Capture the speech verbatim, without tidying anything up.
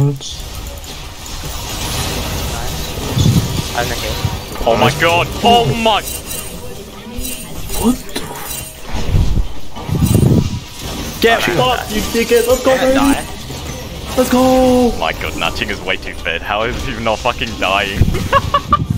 hurts. I'm the hit. Oh my god! Oh my! What the? Get fucked, you dickhead! Let's go, baby! Die. Let's go! Oh my god, Natching is way too fed. How is he not fucking dying?